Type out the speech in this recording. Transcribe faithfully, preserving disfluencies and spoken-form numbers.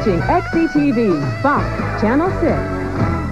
watching X E T V, Fox, Channel six.